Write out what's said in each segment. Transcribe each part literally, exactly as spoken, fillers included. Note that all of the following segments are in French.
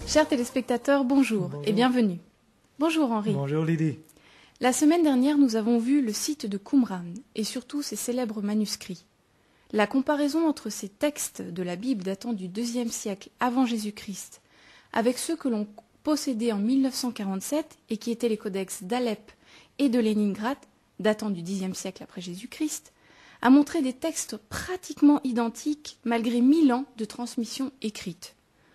Chers téléspectateurs, bonjour, bonjour et bienvenue. Bonjour Henri. Bonjour Lydie. La semaine dernière, nous avons vu le site de Qumran et surtout ses célèbres manuscrits. La comparaison entre ces textes de la Bible datant du deuxième siècle avant Jésus-Christ avec ceux que l'on possédait en mille neuf cent quarante-sept et qui étaient les codex d'Alep et de Léningrad, datant du dixième siècle après Jésus-Christ, a montré des textes pratiquement identiques malgré mille ans de transmission écrite.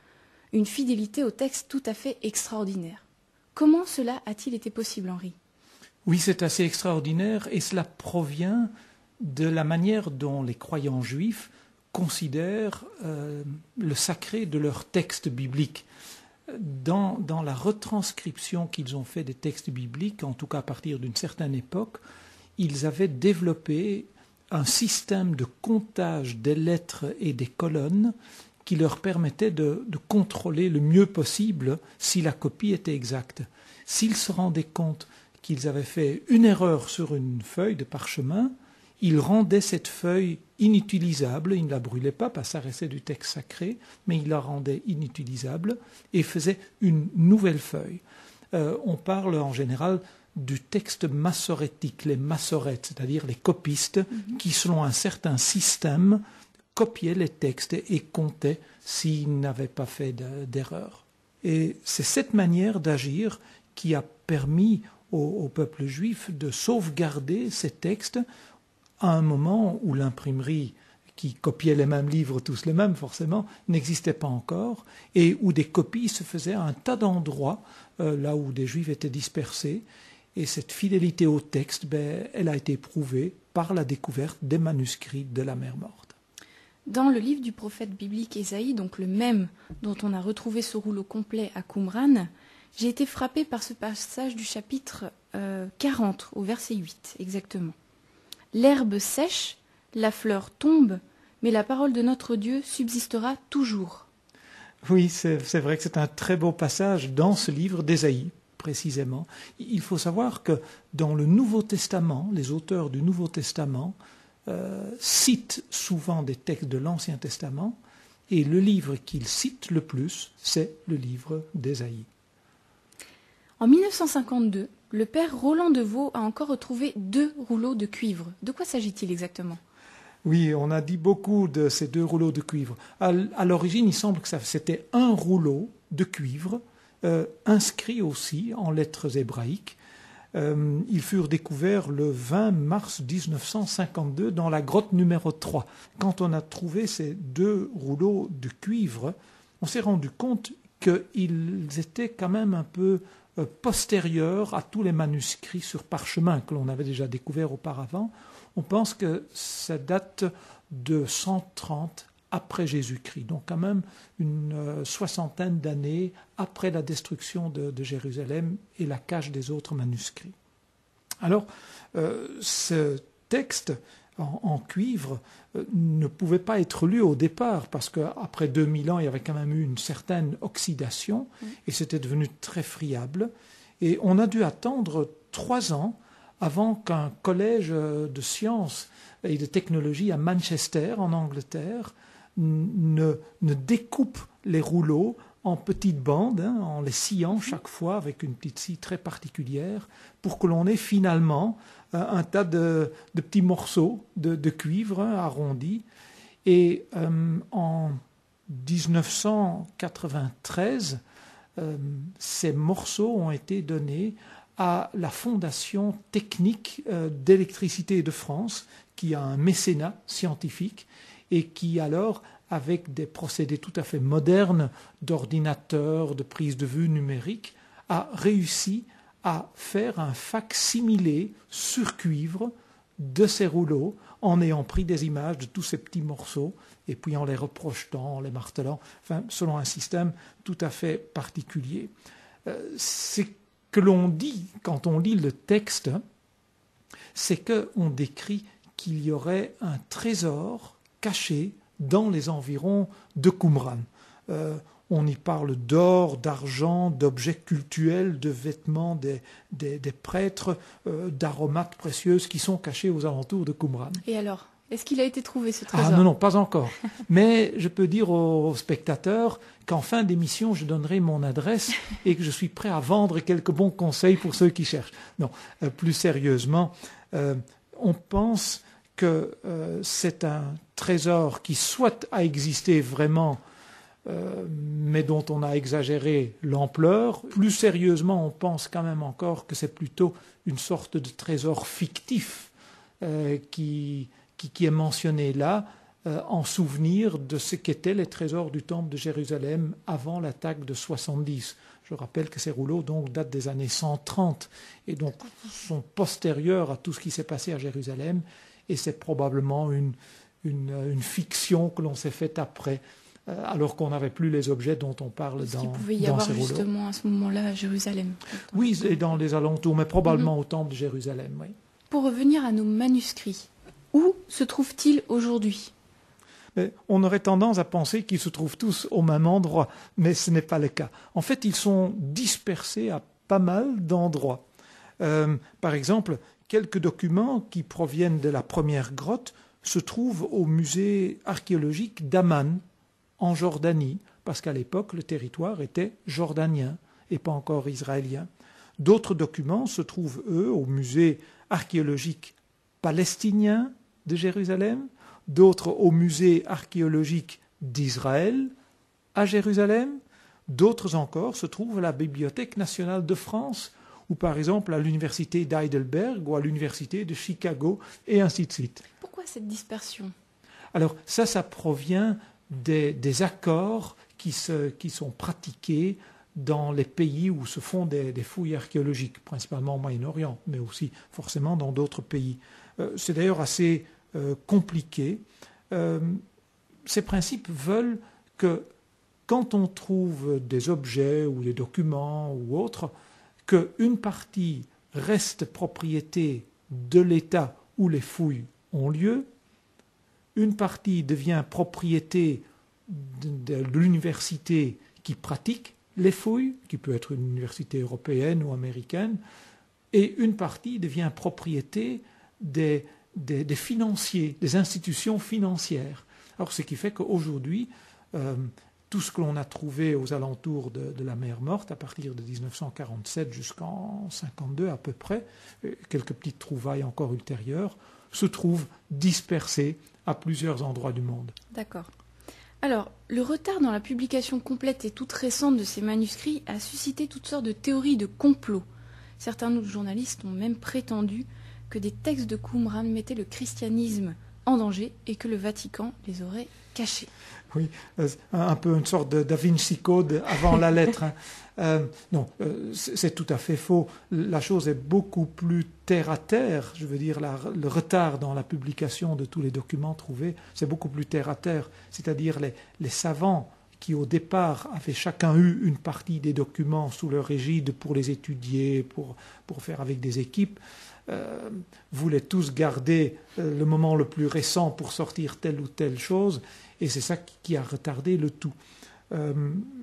Une fidélité au texte tout à fait extraordinaire. Comment cela a-t-il été possible, Henri ? Oui, c'est assez extraordinaire et cela provient de la manière dont les croyants juifs considèrent euh, le sacré de leurs textes bibliques. Dans, dans la retranscription qu'ils ont fait des textes bibliques, en tout cas à partir d'une certaine époque, ils avaient développé un système de comptage des lettres et des colonnes qui leur permettait de, de contrôler le mieux possible si la copie était exacte. S'ils se rendaient compte qu'ils avaient fait une erreur sur une feuille de parchemin, ils rendaient cette feuille inutilisable, ils ne la brûlaient pas parce que ça restait du texte sacré, mais ils la rendaient inutilisable et faisaient une nouvelle feuille. Euh, on parle en général du texte massorétique, les massorètes, c'est-à-dire les copistes mm-hmm. qui, selon un certain système, copiaient les textes et comptaient s'ils n'avaient pas fait d'erreur. Et c'est cette manière d'agir qui a permis au, au peuple juif de sauvegarder ces textes à un moment où l'imprimerie, qui copiait les mêmes livres, tous les mêmes forcément, n'existait pas encore, et où des copies se faisaient à un tas d'endroits, euh, là où des juifs étaient dispersés. Et cette fidélité au texte, ben, elle a été prouvée par la découverte des manuscrits de la Mer Morte. Dans le livre du prophète biblique Ésaïe, donc le même dont on a retrouvé ce rouleau complet à Qumran, j'ai été frappée par ce passage du chapitre euh, quarante, au verset huit, exactement. L'herbe sèche, la fleur tombe, mais la parole de notre Dieu subsistera toujours. Oui, c'est, c'est vrai que c'est un très beau passage dans ce livre d'Ésaïe, précisément. Il faut savoir que dans le Nouveau Testament, les auteurs du Nouveau Testament euh, citent souvent des textes de l'Ancien Testament, et le livre qu'ils citent le plus, c'est le livre d'Ésaïe. En mille neuf cent cinquante-deux, le père Roland Deveau a encore retrouvé deux rouleaux de cuivre. De quoi s'agit-il exactement ? Oui, on a dit beaucoup de ces deux rouleaux de cuivre. À, à l'origine, il semble que ça, c'était un rouleau de cuivre, euh, inscrit aussi en lettres hébraïques. Euh, ils furent découverts le vingt mars mille neuf cent cinquante-deux dans la grotte numéro trois. Quand on a trouvé ces deux rouleaux de cuivre, on s'est rendu compte qu'ils étaient quand même un peu postérieurs à tous les manuscrits sur parchemin que l'on avait déjà découverts auparavant. On pense que ça date de cent trente après Jésus-Christ, donc quand même une euh, soixantaine d'années après la destruction de, de Jérusalem et la cache des autres manuscrits. Alors, euh, ce texte en, en cuivre euh, ne pouvait pas être lu au départ, parce qu'après deux mille ans, il y avait quand même eu une certaine oxydation, mmh. et c'était devenu très friable. Et on a dû attendre trois ans avant qu'un collège de sciences et de technologie à Manchester, en Angleterre, ne, ne découpe les rouleaux en petites bandes, hein, en les sciant chaque fois avec une petite scie très particulière, pour que l'on ait finalement euh, un tas de, de petits morceaux de, de cuivre hein, arrondis. Et euh, en dix-neuf cent quatre-vingt-treize, euh, ces morceaux ont été donnés à la Fondation technique euh, d'électricité de France, qui a un mécénat scientifique et qui alors, avec des procédés tout à fait modernes d'ordinateurs, de prise de vue numérique, a réussi à faire un fac-similé sur cuivre de ces rouleaux en ayant pris des images de tous ces petits morceaux et puis en les reprojetant, en les martelant, enfin, selon un système tout à fait particulier. Euh, c'est que l'on dit, quand on lit le texte, c'est qu'on décrit qu'il y aurait un trésor caché dans les environs de Qumran. Euh, on y parle d'or, d'argent, d'objets cultuels, de vêtements des, des, des prêtres, euh, d'aromates précieuses qui sont cachés aux alentours de Qumran. Et alors, Est-ce qu'il a été trouvé, ce trésor? Ah non, non, pas encore. Mais je peux dire aux spectateurs qu'en fin d'émission, je donnerai mon adresse et que je suis prêt à vendre quelques bons conseils pour ceux qui cherchent. Non, euh, plus sérieusement, euh, on pense que euh, c'est un trésor qui soit a existé vraiment, euh, mais dont on a exagéré l'ampleur. Plus sérieusement, on pense quand même encore que c'est plutôt une sorte de trésor fictif euh, qui... Qui, qui est mentionné là euh, en souvenir de ce qu'étaient les trésors du temple de Jérusalem avant l'attaque de soixante-dix. Je rappelle que ces rouleaux donc, datent des années cent trente et donc sont postérieurs à tout ce qui s'est passé à Jérusalem, et c'est probablement une, une, une fiction que l'on s'est faite après, euh, alors qu'on n'avait plus les objets dont on parle ce dans, qu'il pouvait y dans avoir ces rouleaux. Justement à ce moment-là à Jérusalem. Oui, et dans les alentours, mais probablement Mm-hmm. au temple de Jérusalem. Oui. Pour revenir à nos manuscrits, où se trouvent-ils aujourd'hui? Mais on aurait tendance à penser qu'ils se trouvent tous au même endroit, mais ce n'est pas le cas. En fait, ils sont dispersés à pas mal d'endroits. Euh, par exemple, quelques documents qui proviennent de la première grotte se trouvent au musée archéologique d'Amman, en Jordanie, parce qu'à l'époque, le territoire était jordanien et pas encore israélien. D'autres documents se trouvent, eux, au musée archéologique palestinien de Jérusalem, d'autres au musée archéologique d'Israël à Jérusalem, d'autres encore se trouvent à la Bibliothèque nationale de France, ou par exemple à l'université d'Heidelberg ou à l'université de Chicago, et ainsi de suite. Pourquoi cette dispersion? Alors ça, ça provient des, des accords qui, se, qui sont pratiqués dans les pays où se font des, des fouilles archéologiques, principalement au Moyen-Orient, mais aussi forcément dans d'autres pays. Euh, c'est d'ailleurs assez euh, compliqué. Euh, ces principes veulent que quand on trouve des objets ou des documents ou autres, qu'une partie reste propriété de l'État où les fouilles ont lieu, une partie devient propriété de, de l'université qui pratique les fouilles, qui peut être une université européenne ou américaine, et une partie devient propriété des, des, des financiers, des institutions financières. Alors, ce qui fait qu'aujourd'hui, euh, tout ce que l'on a trouvé aux alentours de, de la mer Morte, à partir de dix-neuf cent quarante-sept jusqu'en cinquante-deux à peu près, quelques petites trouvailles encore ultérieures, se trouve dispersé à plusieurs endroits du monde. D'accord. Alors, le retard dans la publication complète et toute récente de ces manuscrits a suscité toutes sortes de théories de complot. Certains autres journalistes ont même prétendu que des textes de Qumran mettaient le christianisme en danger et que le Vatican les aurait cachés. Oui, un peu une sorte de Da Vinci Code avant la lettre. Hein. Euh, non, euh, c'est tout à fait faux. La chose est beaucoup plus terre à terre. Je veux dire, la, le retard dans la publication de tous les documents trouvés, c'est beaucoup plus terre à terre. C'est-à-dire les, les savants qui, au départ, avaient chacun eu une partie des documents sous leur égide pour les étudier, pour, pour faire avec des équipes, euh, voulaient tous garder euh, le moment le plus récent pour sortir telle ou telle chose. Et c'est ça qui a retardé le tout. Euh,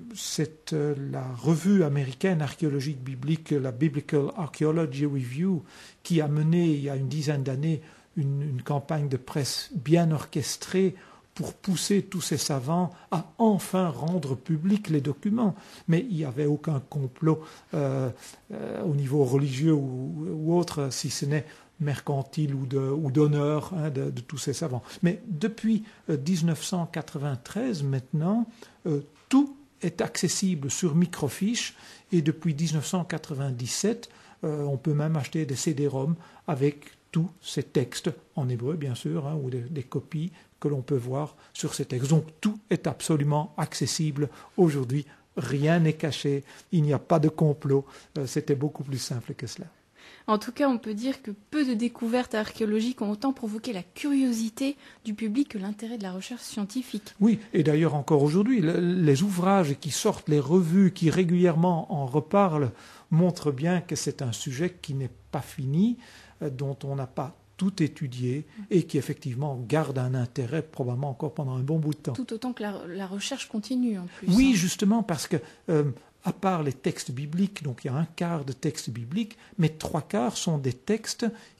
c'est euh, la revue américaine archéologique biblique, la Biblical Archaeology Review, qui a mené il y a une dizaine d'années une, une campagne de presse bien orchestrée pour pousser tous ces savants à enfin rendre publics les documents. Mais il n'y avait aucun complot euh, euh, au niveau religieux ou, ou autre, si ce n'est mercantile ou, de, ou d'honneur hein, de, de tous ces savants. Mais depuis euh, dix-neuf cent quatre-vingt-treize, maintenant, euh, tout est accessible sur microfiche, et depuis dix-neuf cent quatre-vingt-dix-sept, euh, on peut même acheter des C D-ROM avec tous ces textes, en hébreu bien sûr, hein, ou des, des copies que l'on peut voir sur ces textes. Donc tout est absolument accessible aujourd'hui, rien n'est caché, il n'y a pas de complot, euh, c'était beaucoup plus simple que cela. En tout cas, on peut dire que peu de découvertes archéologiques ont autant provoqué la curiosité du public que l'intérêt de la recherche scientifique. Oui, et d'ailleurs encore aujourd'hui, le, les ouvrages qui sortent, les revues qui régulièrement en reparlent, montrent bien que c'est un sujet qui n'est pas fini, euh, dont on n'a pas tout étudié et qui effectivement garde un intérêt probablement encore pendant un bon bout de temps. Tout autant que la, la recherche continue en plus. Oui, hein. justement, parce que... Euh, à part les textes bibliques, donc il y a un quart de textes bibliques, mais trois quarts sont des textes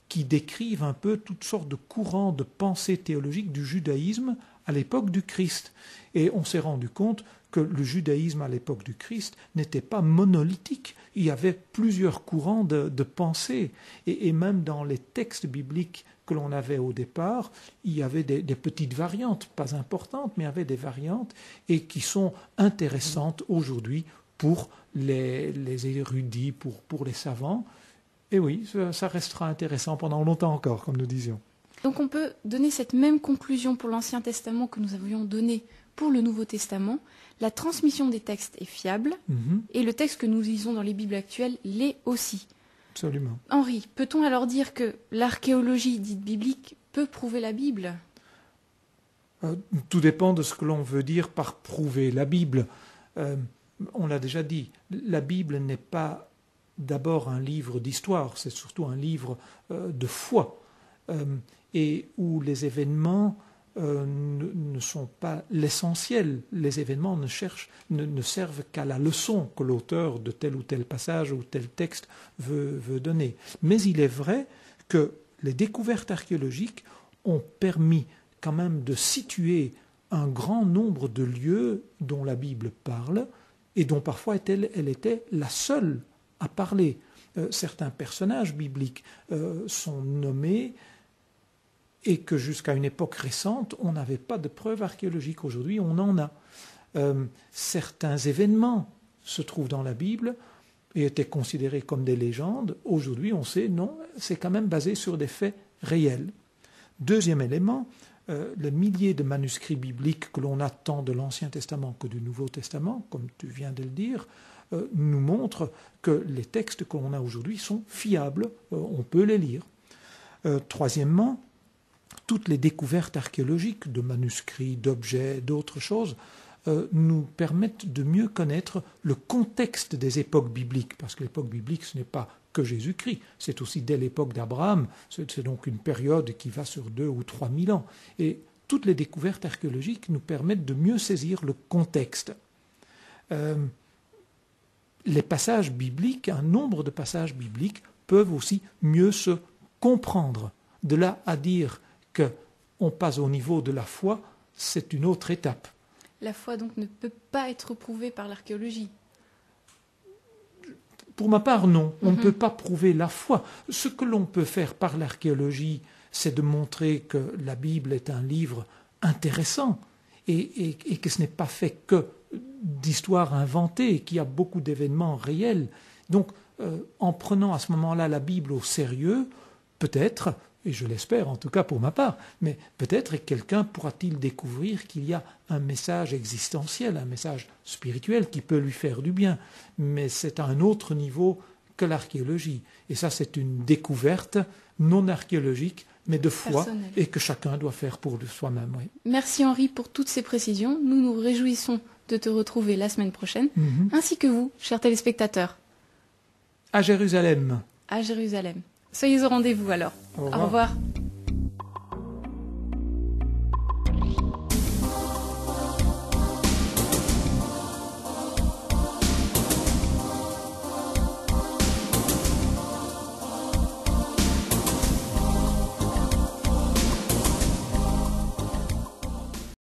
qui décrivent un peu toutes sortes de courants de pensée théologique du judaïsme à l'époque du Christ. Et on s'est rendu compte que le judaïsme à l'époque du Christ n'était pas monolithique. Il y avait plusieurs courants de, de pensée. Et, et même dans les textes bibliques que l'on avait au départ, il y avait des, des petites variantes, pas importantes, mais il y avait des variantes et qui sont intéressantes aujourd'hui pour les, les érudits, pour, pour les savants. Et oui, ça, ça restera intéressant pendant longtemps encore, comme nous disions. Donc on peut donner cette même conclusion pour l'Ancien Testament que nous avions donnée pour le Nouveau Testament. La transmission des textes est fiable, mm-hmm. et le texte que nous lisons dans les Bibles actuelles l'est aussi. Absolument. Henri, peut-on alors dire que l'archéologie dite biblique peut prouver la Bible ? euh, Tout dépend de ce que l'on veut dire par prouver la Bible. Euh, on l'a déjà dit, la Bible n'est pas d'abord un livre d'histoire, c'est surtout un livre euh, de foi, euh, et où les événements euh, ne, ne sont pas l'essentiel. Les événements ne, cherchent, ne, ne servent qu'à la leçon que l'auteur de tel ou tel passage ou tel texte veut, veut donner. Mais il est vrai que les découvertes archéologiques ont permis quand même de situer un grand nombre de lieux dont la Bible parle et dont parfois elle, elle était la seule à parler. Euh, certains personnages bibliques euh, sont nommés et que jusqu'à une époque récente, on n'avait pas de preuves archéologiques. Aujourd'hui, on en a. Euh, certains événements se trouvent dans la Bible et étaient considérés comme des légendes. Aujourd'hui, on sait, non, c'est quand même basé sur des faits réels. Deuxième élément, euh, les milliers de manuscrits bibliques que l'on a tant de l'Ancien Testament que du Nouveau Testament, comme tu viens de le dire, euh, nous montrent que les textes que l'on a aujourd'hui sont fiables, euh, on peut les lire. Euh, troisièmement, toutes les découvertes archéologiques de manuscrits, d'objets, d'autres choses, euh, nous permettent de mieux connaître le contexte des époques bibliques, parce que l'époque biblique, ce n'est pas que Jésus-Christ, c'est aussi dès l'époque d'Abraham, c'est, c'est donc une période qui va sur deux ou trois mille ans. Et toutes les découvertes archéologiques nous permettent de mieux saisir le contexte. Euh, les passages bibliques, un nombre de passages bibliques, peuvent aussi mieux se comprendre. De là à dire qu'on passe au niveau de la foi, c'est une autre étape. La foi donc ne peut pas être prouvée par l'archéologie. Pour ma part, non. On mm-hmm. ne peut pas prouver la foi. Ce que l'on peut faire par l'archéologie, c'est de montrer que la Bible est un livre intéressant et, et, et que ce n'est pas fait que d'histoires inventées, qu'il y a beaucoup d'événements réels. Donc, euh, en prenant à ce moment-là la Bible au sérieux, peut-être, et je l'espère en tout cas pour ma part, mais peut-être quelqu'un pourra-t-il découvrir qu'il y a un message existentiel, un message spirituel qui peut lui faire du bien. Mais c'est à un autre niveau que l'archéologie. Et ça, c'est une découverte non archéologique, mais de foi, personnel, et que chacun doit faire pour soi-même. Oui. Merci Henri pour toutes ces précisions. Nous nous réjouissons de te retrouver la semaine prochaine, mm-hmm. ainsi que vous, chers téléspectateurs. À Jérusalem. À Jérusalem. Soyez au rendez-vous alors. Au revoir. Au revoir.